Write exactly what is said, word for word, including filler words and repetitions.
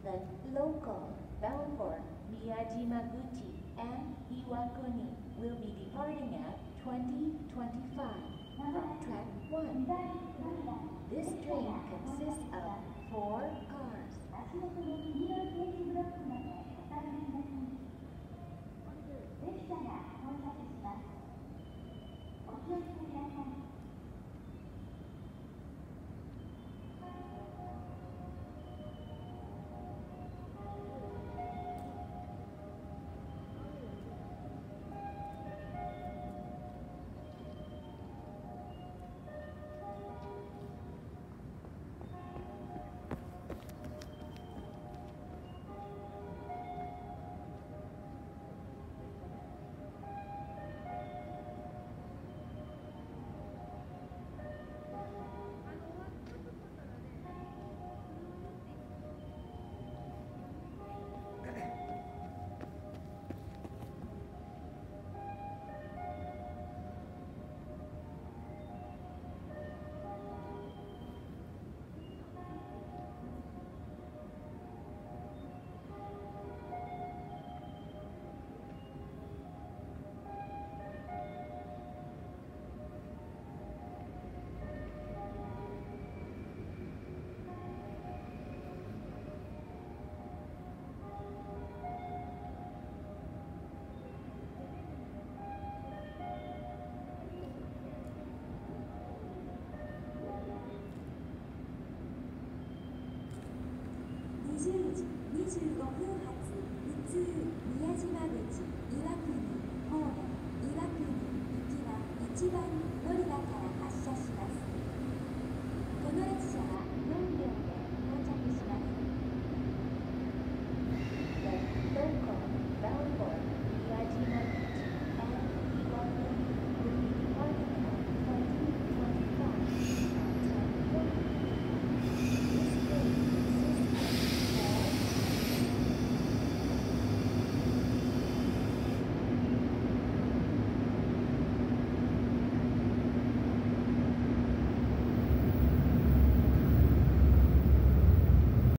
The local bound for Miyajimaguchi and Iwakuni will be departing at twenty twenty-five from track one. This train consists of four cars. 足元の黄色い点字ブロックまでお下がりください。列車が到着します。お気をつけください。 にじゅうじにじゅうごふん発普通宮島口岩国方面岩国行きはいちばん乗り場から発車します。